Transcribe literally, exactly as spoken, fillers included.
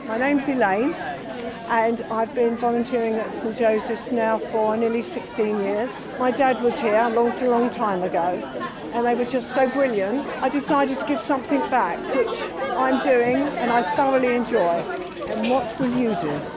My name's Elaine and I've been volunteering at St Joseph's now for nearly sixteen years. My dad was here a long, long time ago and they were just so brilliant. I decided to give something back, which I'm doing and I thoroughly enjoy. And what will you do?